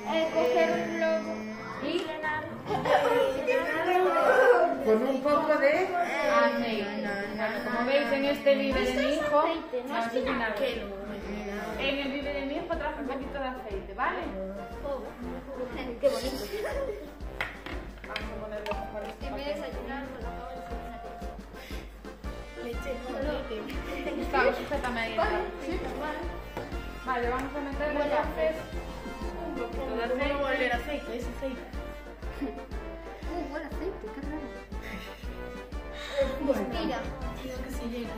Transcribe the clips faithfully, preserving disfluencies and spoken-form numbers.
Eh, coger un globo y con un poco de aceite. Como veis, en este vive de mi hijo, no es vinagre. En el vive de mi hijo traje un poquito de aceite, ¿vale? Qué bonito. Vamos a ponerle mejor este En vez de papel. desayunar, pues acabo de hacer una cosa. Leche, no, leche. Gustavo, sujétame ahí. ¿Sí? Vale, vamos a meterle entonces un poquito de aceite. ¿Cómo volver aceite? Es aceite. Uh, buen aceite, qué raro. Bueno, Mira. digo que se llega.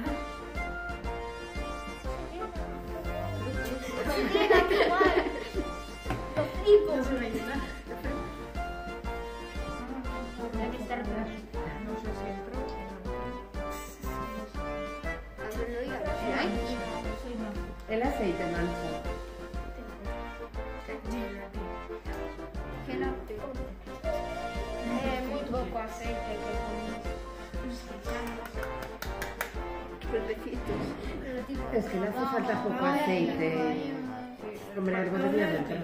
Mira, qué guay. Lo flipo. No se va a llegar. Hay que estar atrás. No sé si entró o no. A ver, lo diga. ¿Sí? el aceite mancha. Que no. Eh, muy poco aceite que comemos. Es que le hace falta poco aceite. Hombre, algo debía de entrar.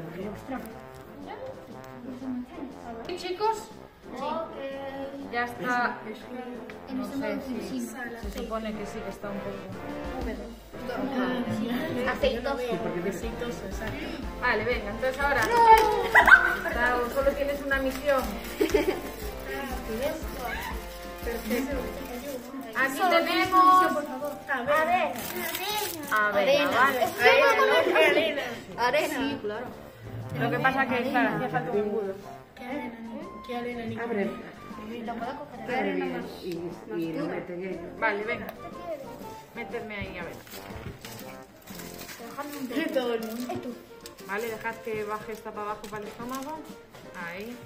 ¿Sí, chicos? Ya está. En No este sé modo si sí. se supone que sí que está un poco. Aceitoso. Aceitoso, exacto. Vale, venga, entonces ahora. Bravo, solo tienes una misión. Aquí tenemos. A ver. Avena, ¿vale? Arena. Arena. Sí, claro. Lo que pasa que, claro, hacía falta un embudo. ¿Qué arena, Nico? ¿Qué arena, Nico? Abre, Lo puedo coger. abre Arena bien más. y, y lo meten ellos. Vale, venga. Méteme ahí, a ver. Dejadme un De todo el mundo. Vale, dejad que baje esta para abajo para el estómago. Ahí.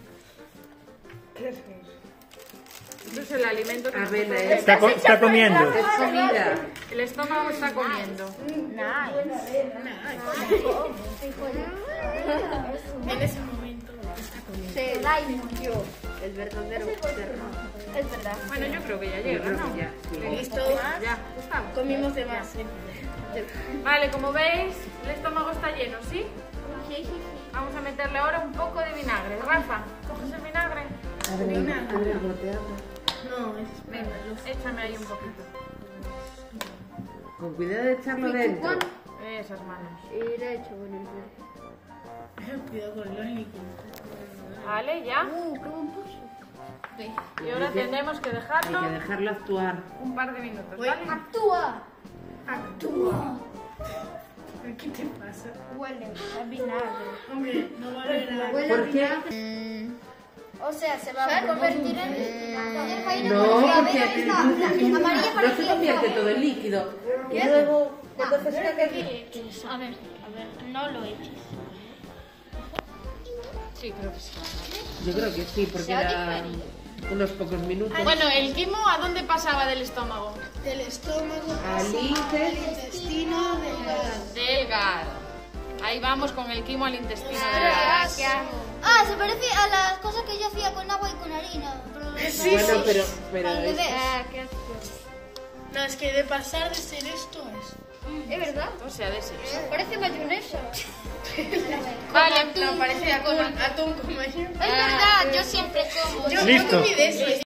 Esto es el alimento que Avena, nosotros- ¿eh? Está, co- está comiendo. Es comida. El estómago está comiendo. En ese momento está comiendo. Se da y murió. El verdadero perro. Es verdad. Bueno, yo creo que ya Yo llega, creo ¿no? que ya, sí. ¿Listo? Ya, Gustavo. Comimos de más. ¿eh? Vale, como veis, el estómago está lleno, ¿sí? Sí, sí, sí. Vamos a meterle ahora un poco de vinagre. Rafa, ¿coges el vinagre? Abre, abre el bote, abre. No, es Venga, échame ahí un poquito. Con cuidado de echarlo dentro. Esas manos. Y le he hecho con el dedo. Cuidado con los líquidos. Vale, ya. Uh, qué buen pulso. Y ahora tendremos que Hay dejarlo que dejarlo actuar. un par de minutos, Uy. ¿vale? ¡Actúa! Actúa. ¿Qué te pasa? Huele a vinagre. Hombre, no va a haber nada. Huele ¿Por a qué? vinagre. O sea, se va a convertir en... No, porque Amarilla no se parecida. convierte todo en líquido. Y luego, cuando se seca, A ver, a ver, no lo eches. Sí, creo que sí. yo creo que sí, porque Sea eran unos pocos minutos. Bueno, ¿el quimo a dónde pasaba del estómago? Del estómago Al al intestino delgado. Delgado. Ahí vamos con el quimo al intestino delgado. Ah, se parece a las cosas que yo hacía con agua y con harina. Sí, Bueno, pero, pero Al es- bebé. No, es que de pasar de ser esto es. Es verdad. O sea, de ese. Parece mayonesa. Vale, No, parece atún, atún como yo. Es verdad, yo siempre como. Yo Listo. comí de eso.